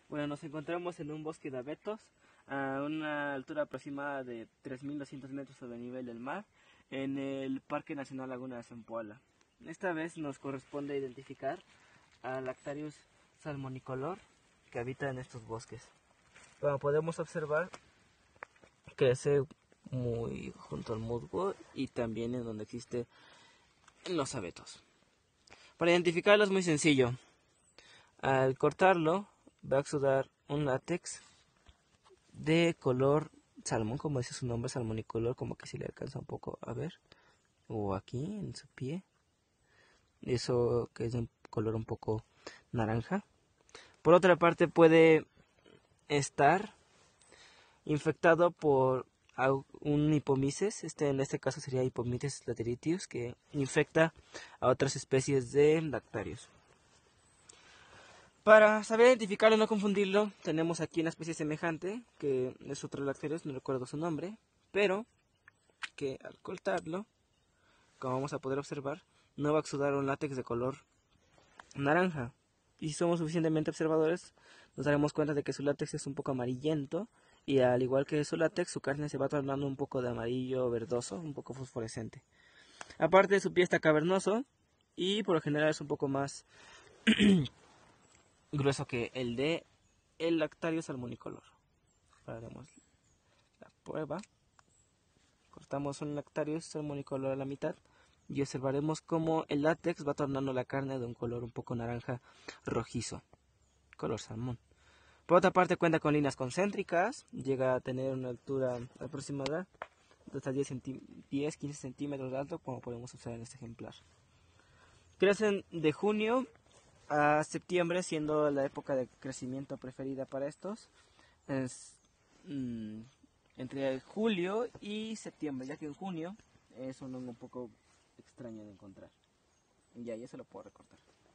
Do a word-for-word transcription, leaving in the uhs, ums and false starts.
Bueno, nos encontramos en un bosque de abetos a una altura aproximada de tres mil doscientos metros sobre el nivel del mar en el Parque Nacional Laguna de Zempoala. Esta vez nos corresponde identificar al Lactarius salmonicolor que habita en estos bosques. Como podemos observar, crece muy junto al musgo y también en donde existen los abetos. Para identificarlo es muy sencillo. Al cortarlo va a exudar un látex de color salmón, como dice su nombre, salmonicolor, como que si le alcanza un poco a ver, o aquí en su pie, eso que es de un color un poco naranja. Por otra parte puede estar infectado por un hipomices, este en este caso sería Hypomites lateritius, que infecta a otras especies de lactarios. Para saber identificarlo y no confundirlo, tenemos aquí una especie semejante, que es otro lactarius, no recuerdo su nombre, pero que al cortarlo, como vamos a poder observar, no va a exudar un látex de color naranja. Y si somos suficientemente observadores, nos daremos cuenta de que su látex es un poco amarillento, y al igual que su látex, su carne se va tornando un poco de amarillo verdoso, un poco fosforescente. Aparte, su pie está cavernoso, y por lo general es un poco más grueso que el de el Lactarius salmonicolor. Haremos la prueba. Cortamos un Lactarius salmonicolor a la mitad y observaremos cómo el látex va tornando la carne de un color un poco naranja rojizo, color salmón. Por otra parte, cuenta con líneas concéntricas, llega a tener una altura aproximada de hasta diez a quince centímetros de alto, como podemos observar en este ejemplar. Crecen de junio a septiembre, siendo la época de crecimiento preferida para estos. Es mmm, entre julio y septiembre, ya que en junio es un hongo un poco extraño de encontrar. Ya, ya se lo puedo recortar.